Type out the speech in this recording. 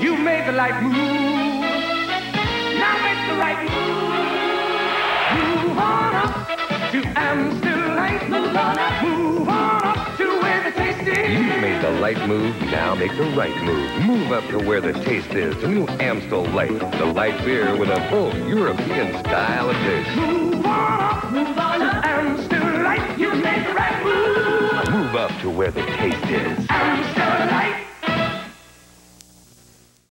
You made the right move. Now make the right move. Move on up to Amstel. Move on up to where the taste is. You made the light move, now make the right move. Move up to where the taste is. The new Amstel Light. The light beer with a full European style of taste. Move on up to Amstel Light. You made the right move. Move up to where the taste is. Amstel Light.